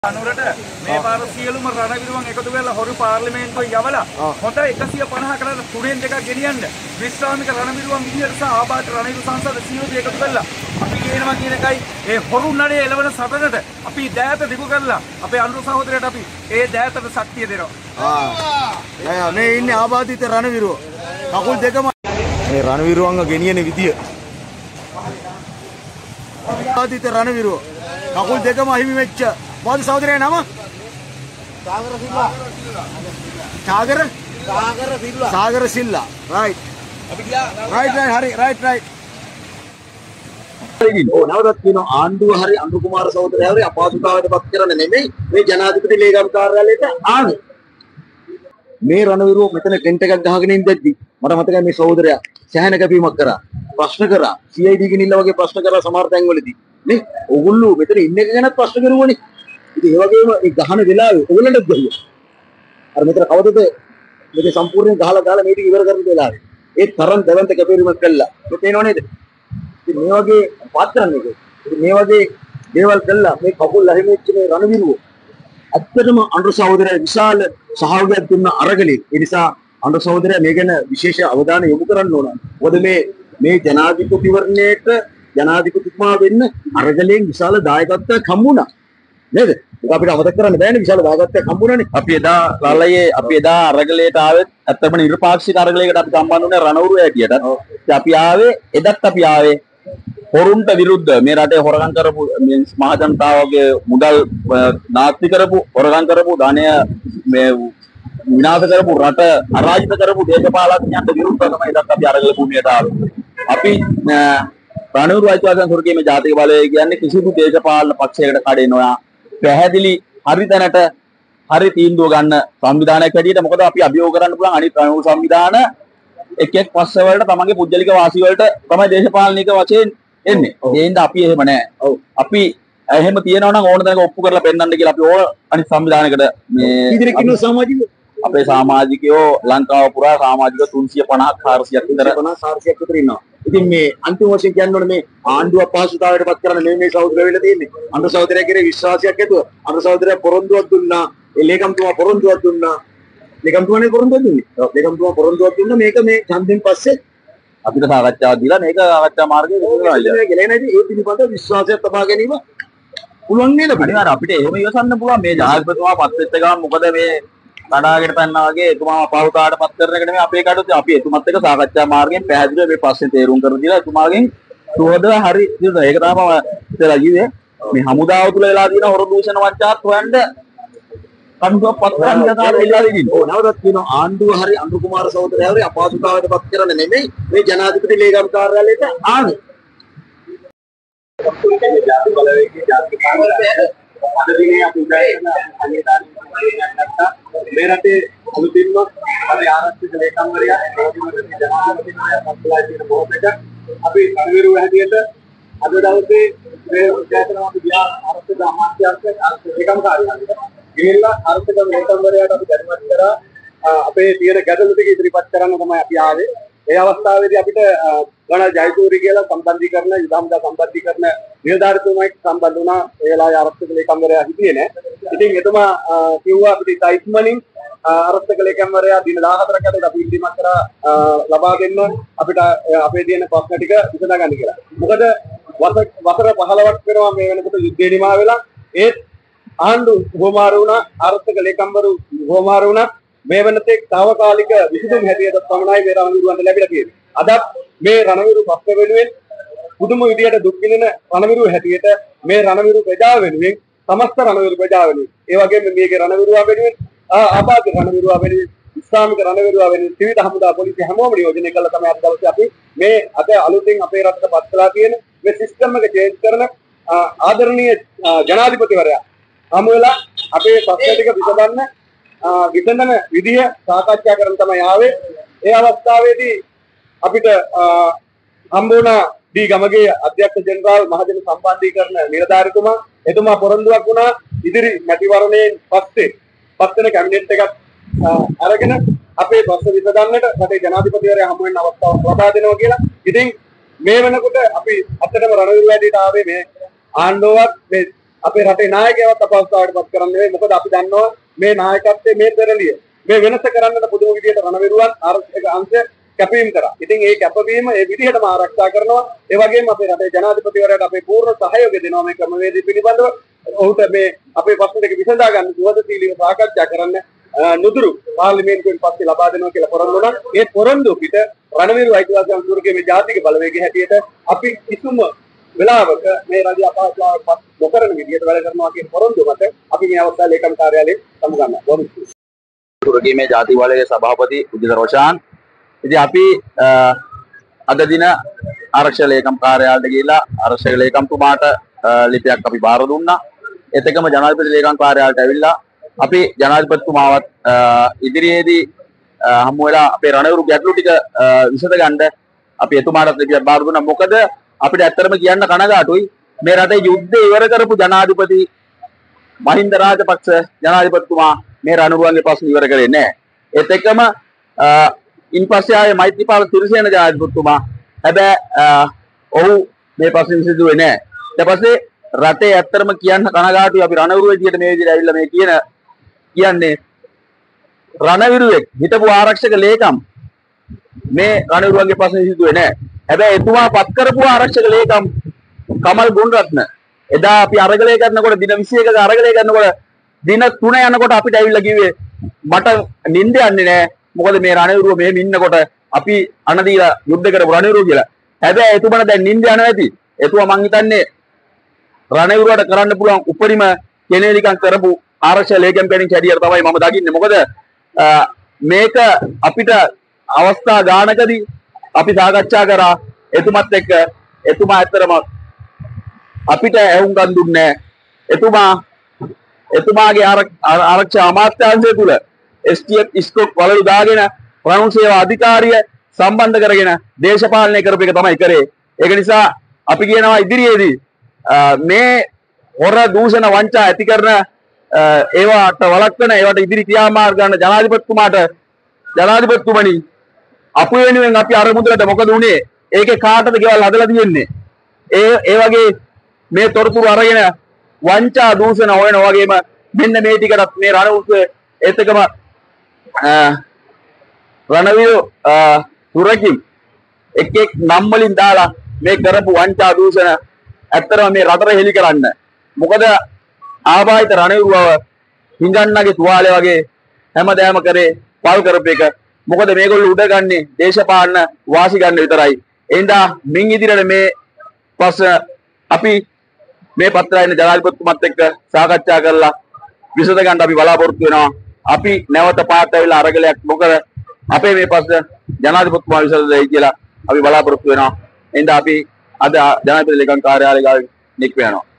අනුරට මේ පාර සියලුම රණවිරුවන් එකතු වෙලා හොරු පාර්ලිමේන්තුවේ යවලා හොඳ 150කට තුනෙන් දෙකක් ගෙනියන්න විශ්‍රාමික රණවිරුවන් විදියට සහ ආබාධ රණවිරු සංසද සියලු එකතු කරලා අපි කියනවා කියන එකයි ඒ හොරු නඩේ එළවන සටනට අපි දෑත දිගු කරලා අපේ අනුර සහෝදරයට අපි ඒ දෑතට ශක්තිය දෙනවා. මේ ඉන්නේ ආබාධිත රණවිරුව. කකුල් දෙකම මේ රණවිරුවන්ව ගෙනියන විදිය. ආබාධිත රණවිරුව. කකුල් දෙකම අහිමි වෙච්ච මොකද සහෝදරයා නම? සාගර සිල්වා. සාගර සිල්වා. right. අපි ගියා. right හරි right. නවදත් කියන ආණ්ඩුව හරි අනුර කුමාර සහෝදරයා හරි අපහසුතාවයට පත් කරන්න නෙමෙයි මේ ජනාධිපති ලේකම් කාර්යාලයට ආවේ. මේ රණවිරුව මෙතන ටෙන්ට් එකක් ගහගෙන ඉඳද්දි මට මතකයි මේ සහෝදරයා සෑහෙන කැපීමක් කරා. ප්‍රශ්න කරා. CID ගෙනින්න වගේ ප්‍රශ්න කරා සමහර තැන්වලදී. නේ ඕගොල්ලෝ මෙතන ඉන්න එක ගැනත් ප්‍රශ්න කරුවනේ. ඉතින් ඒ වගේම ඒ ගහන වෙලාවේ ඕගොල්ලන්ටත් ගහුවා. අර මෙතන කවදද මේක සම්පූර්ණයෙන් ගහලා මේක ඉවර කරන වෙලාවේ. ඒ තරම් දැවන්ත කැපීමක් කළා. මේ තේනව නේද? ඉතින් මේ වගේ පාත්‍රන්නේ ඒක. ඉතින් මේ වගේ දේවල් කළා මේ කකුල් අහිමිච්ච මේ රණවිරුව. ඇත්තටම අනුර සහෝදරයා විශාල සහයෝගයක් දුන්න අරගලේ. ඒ නිසා අනුර සහෝදරයා මේ ගැන විශේෂ අවධානය යොමු කරන්න ඕන. මොකද මේ ජනාධිපතිවරණයට ජනාධිපතිතුමා වෙන්න අරගලයෙන් විශාල දායකත්වයක් හම්බුණා. නේද? ඒක අපිට අමතක කරන්න බෑනේ විශාල දායකත්වයක් හම්බුණානේ. අපි එදා අරගලයට ආවෙත් ඇත්තටම නිර්පාක්ෂික අරගලයකට අපි සම්බන්ධ වුණේ රණවුරු හැටියට. අපි ආවේ එදත් අපි ආවේ හොරුන්ට විරුද්ධ මේ රටේ හොරගම් කරපු මේ මහ ජනතාවගේ මුදල් නාස්ති කරපු හොරගම් කරපු ධනය මේ විනාශ කරපු රට අරාජිත කරපු දේශපාලඥයන්ට විරුද්ධව තමයි එදත් අපි අරගල භූමියට ආවේ. අපි රණවිරු අයිතිවාසිකම් සුරකීමේ ජාතික බලය කියන්නේ කිසිදු දේශපාලන පක්ෂයකට කඩේ නොයා පැහැදිලි හරි තැනට හරි තීන්දුව ගන්න සංවිධානයක් හැටියට මොකද අපි අභියෝග කරන්න පුළුවන් අනිත් රණවිරු සංවිධාන එක් පස්ස වලට තමන්ගේ පුද්ගලික වාසි වලට තමයි දේශපාලනික වශයෙන් එන්නේ. ඒ හින්දා අපි එහෙම නැහැ. ඔව්. අපි එහෙම තියනවා නම් ඕන තැනක ඔප්පු කරලා පෙන්නන්න කියලා අපි ඕන අනිත් සංවිධානයකට මේ ඉදිරියට කිනු සමාජිකයෝ අපේ සමාජිකයෝ ලංකාව පුරා සමාජික 350ක් 400ක් විතර ඉන්නවා. ඉතින් මේ අන්තිම වශයෙන් කියන්න ඕනේ මේ ආණ්ඩුව අපහසුතාවයට පත් කරන්න නෙමෙයි මේ සහෝදරයෝ වෙලා තියෙන්නේ. අනුර සහෝදරයා කෙරේ විශ්වාසයක් ඇතුව අනුර සහෝදරයා පොරොන්දුවක් දුන්නා. ඒ ලේකම්තුමා පොරොන්දුවක් දුන්නා. ලේකම්තුමානේ පොරොන්දුවක් දුන්නේ. ඔව් ලේකම්තුමා පොරොන්දුවක් දුන්නා මේක මේ ඡන්දෙන් පස්සේ අපිට සාකච්ඡාවක් දීලා මේක සාකච්ඡා මාර්ගයේ විසඳනවා. ඒ පිළිබඳව විශ්වාසයක් තබා ගැනීම පුළුවන් නේද? අපිට එහෙම ඉවසන්න පුළුවන් මේ ජනාධිපතිතුමා පත් වෙච්ච ගමන් මොකද මේ කඩාගෙන පැන්නා වගේ එතුමාව පහුතාවට පත් කරන එක නෙමෙයි අපේ කටයුතු. අපි එතුමත් එක්ක සාකච්ඡා මාර්ගයෙන් පැහැදිලිව මේ ප්‍රශ්නේ තේරුම් කරලා දීලා එතුමාගෙන් සුවදව හරි ඉතින් ඒක තමයි ඉතලා කිව්වේ මේ හමුදාව තුල වෙලා තියෙන හොර දූෂණ වංචාත් හොයන්න කණ්ඩුවක් පත් කරන්න යනවා ඉල්ලා දෙන්නේ. ඕ නවදත් කියන ආණ්ඩුව හරි අනුර කුමාර සහෝදරයා හරි අපහසුතාවයට පත් කරන්න නෙමෙයි මේ ජනාධිපති ලේකම් කාර්යාලයට ආවේ. ජාතික බලවේගයේ ජාතික කාර්යාලය අද දිනේ අපි උදෑසන අනිදාන මේ රටේ අලුතින්ම අපි ආරක්ෂක ලේකම්වරයා රාජ්‍යමන්ත්‍රී ජනාධිපතිතුමා පත්ලා තියෙන මොහොතක අපි රණවිරුව හැටියට අද දවසේ මේ උදෑසන අපි ගියා ආරක්ෂක අමාත්‍යාංශයේ ආරක්ෂක ලේකම් කාර්යාලයට. ගිහිල්ලා ආරක්ෂක ලේකම්වරයාට අපි දැනුවත් කරා අපේ තියෙන ගැටලු ටික ඉදිරිපත් කරන්න තමයි අපි ආවේ. ඒ අවස්ථාවේදී අපිට ගණල් ජයසූරි කියලා සම්බන්ධීකරණ යුදහමදා සම්බන්ධීකරණ නිලධාරිතුමෙක් සම්බන්ධ වුණා. ඒ වෙලාවේ ආරක්ෂක ලේකම්වරයා හිටියේ නෑ. ඉතින් එතුමා කිව්වා අපිට ඉක්මනින් ආරක්ෂක ලේකම්වරයා දින 14ක් ඇතුළත අපි ඉල්ලීමක් කරා ලබා දෙන්න අපිට අපේ තියෙන ප්‍රශ්න ටික විසඳා ගන්න කියලා. මොකද වසර 15ක් වෙනවා මේ වෙනකොට යුද්ධේ නිමා වෙලා ඒත් ආණ්ඩු හොමාරු වුණා ආරක්ෂක ලේකම්වරු හොමාරු වුණා මේ වෙනතේ తాවකාලික විසඳුම් හැටියට පමණයි මේ රණවිරුවන්ට ලැබිලා තියෙන්නේ. අද මේ රණවිරු පක්ෂ වෙනුවෙන් පුදුම විදියට දුක් විඳින රණවිරු හැටියට මේ රණවිරු ප්‍රජාව වෙනුවෙන් සමස්ත රණවිරු ප්‍රජාව වෙනුවෙන් ඒ වගේම මේකේ රණවිරුවා වෙනුවෙන් ආබාධ රණවිරුවා වෙනුවෙන් ඉස්ලාමික රණවිරුවා වෙනුවෙන් ත්‍රිවිධ හමුදා පොලිසිය හැමෝම නියෝජනය කළා තමයි අද දවසේ අපි මේ අද අලුතින් අපේ රටට පත් කළා තියෙන මේ සිස්ටම් එක චේන්ජ් කරන ආදරණීය ජනාධිපතිවරයා හමු වෙලා අපේ ප්‍රශ්න ටික විසඳන විදිය සාකච්ඡා කරන්න තමයි ආවේ. ඒ අවස්ථාවේදී අපිට හම්බුණා දී ගමගේ අධ්‍යක්ෂ ජෙනරාල් මහජන සම්බන්ධීකරණ නිලධාරිතුමා එතුමා පොරොන්දුවක් වුණා ඉදිරි මැතිවරණයෙන් පස්සේ පත් වෙන කැබිනට් එකක් අරගෙන අපේ ප්‍රශ්න විසඳන්නට රටේ ජනාධිපතිවරයා හමු වෙන අවස්ථාවක් ලබා දෙනවා කියලා. ඉතින් මේ වෙනකොට අපි අත්තටම රණවිරු වැඩේට ආවේ මේ ආණ්ඩුවක් මේ අපේ රටේ නායකයවත් අපහසුතාවයට පත් කරන්නේ නෙවෙයි. මොකද අපි දන්නවා මේ නායකත්වයේ මේ පෙරලිය මේ වෙනස කරන්නට පුදුම විදියට රණවිරුවන් ආරක්ෂක අංශ කැපවීම කරා. ඉතින් ඒ කැපවීම ඒ විදිහටම ආරක්ෂා කරනවා. ඒ වගේම අපේ රටේ ජනාධිපතිවරයාට අපේ පූර්ණ සහයෝගය දෙනවා මේ ක්‍රමවේදය පිළිබඳව. ඔහුට මේ අපේ ප්‍රශ්න දෙක විසඳා ගන්න සුවදශීලීව සාකච්ඡා කරන්න නුදුරු පාර්ලිමේන්තුවෙන් පස්සේ ලබා දෙනවා කියලා පොරොන්දු වුණා. ඒ පොරොන්දු පිට රණවිරු අයිතිවාසිකම් සුරකීමේ ජාතික බලවේගයේ හැටියට අපි කිසිම වෙලාවක මේ රජය අපහසුතාවයට පත් නොකරන විදිහට වැඩ කරනවා කියන පොරොන්දු මත අපි මේ අවස්ථාවේ ලේකම් කාර්යාලයේ සමුගන්නවා. බොහොම ස්තුතියි. සුරකීමේ ජාතික බලවේගයේ සභාපති උදිත රෝෂාන්. ඉතින් අපි අද දින ආරක්ෂක ලේකම් කාර්යාලයට ගිහිලා ආරක්ෂක ලේකම්තුමාට ලිපියක් අපි බාර දුන්නා. ඒත් එක්කම ජනාධිපති ලේකම් කාර්යාලයට ඇවිල්ලා අපි ජනාධිපතිතුමාවත් ඉදිරියේදී හමු වෙලා අපේ රණවිරු ගැටලු ටික විසඳ ගන්න අපි එතුමාට ලිපියක් බාර දුන්නා. මොකද අපිට ඇත්තටම කියන්න කනගාටුයි මේ රටේ යුද්ධය ඉවර කරපු ජනාධිපති මහින්ද රාජපක්ෂ ජනාධිපතිතුමා මේ රණවිරුවන්ගේ ප්‍රශ්න ඉවර කරේ නැහැ. ඒත් එක්කම ඉන්පස්සේ ආයේ මෛත්‍රීපාල සිරිසේන ජනාධිපතිතුමා හැබැයි ඔහු මේ ප්‍රශ්න විසඳුවේ නැහැ. ඊට පස්සේ රටේ ඇත්තටම කියන්න කනගාටුයි අපි රණවිරු විදියට මේ විදියට ඇවිල්ලා මේ කියන්නේ රණවිරුවෙක් හිටපු ආරක්ෂක ලේකම් මේ රණවිරුවන්ගේ ප්‍රශ්න විසඳුවේ නැහැ. හැබැයි එතුමා පත් කරපු ආරක්ෂක ලේකම් කමල් ගුණරත්න එදා අපි අරගලය කරනකොට දින 21ක අරගලය කරනකොට දින 3 යනකොට අපිට ඇවිල්ලා කිව්වේ මට නිින්ද යන්නේ නැහැ. මොකද මේ රණවිරුව මෙහෙම ඉන්නකොට අපි අනදීලා යුද්ධ කරපු රණවිරුව කියලා. හැබැයි එතුමා දැන් නිින්ද යනවා ඇති. එතුමා මං හිතන්නේ රණවිරුවට කරන්න පුළුවන් උපරිම කෙනෙලිකම් කරපු ආරක්ෂක ලේකම් කෙනෙක් හැටියට තමයි මම දකින්නේ. මොකද මේක අපිට අවස්ථා ගානකදී අපි සාකච්ඡා කරා එතුමත් එක්ක. එතුමා ඇත්තටම අපිට ඇහුම්කන් දුන්නේ නැහැ. එතුමාගේ ආරක්ෂා අමාත්‍යාංශය තුල STF ස්කොක් වලලු දාගෙන රණු සේවා අධිකාරිය සම්බන්ධ කරගෙන දේශපාලනය කරපු එක තමයි කරේ. ඒක නිසා අපි කියනවා ඉදිරියේදී මේ හොර දූෂණ වංචා ඇති කරන ඒවට වළක්වන ඒවට ඉදිරි ක්‍රියාමාර්ග ගන්න ජනාධිපතිතුමනි අපු වෙනුවෙන් අපි අරමුදලට මොකද උනේ? ඒකේ කාටද ගෙවල් හදලා තියෙන්නේ? ඒ වගේ මේ තොරතුරු අරගෙන වංචා දූෂණ හොයන වගේම මෙන්න මේ ටිකටත් මේ රණවිරුවේ ඒතකම රණවිරු සුරකීම් එක් නම් වලින් දාලා මේ කරපු වංචා දූෂණ ඇත්තටම මේ රටට හෙලි කරන්න. මොකද ආබාධිත රණවිරුවව හිඟන්නගේ තුවාලේ වගේ හැමදාම කරේ පල් කරපු එක. මොකද මේගොල්ලෝ උඩ ගන්නේ දේශපාලන වාසි ගන්න විතරයි. එහෙනම් මින් ඉදිරියට මේ ප්‍රශ්න අපි මේ පත්‍රයෙන් ජනාධිපතිතුමත් එක්ක සාකච්ඡා කරලා විසඳ ගන්න අපි බලාපොරොත්තු වෙනවා. අපි නැවත පාත් ඇවිල්ලා අරගලයක් නොකර අපේ මේ ප්‍රශ්න ජනාධිපතිතුමා විසඳ දෙයි කියලා අපි බලාපොරොත්තු වෙනවා. එහෙනම් අපි අද ජනාධිපති ලේකම් කාර්යාලය ගාව නික්ම යනවා.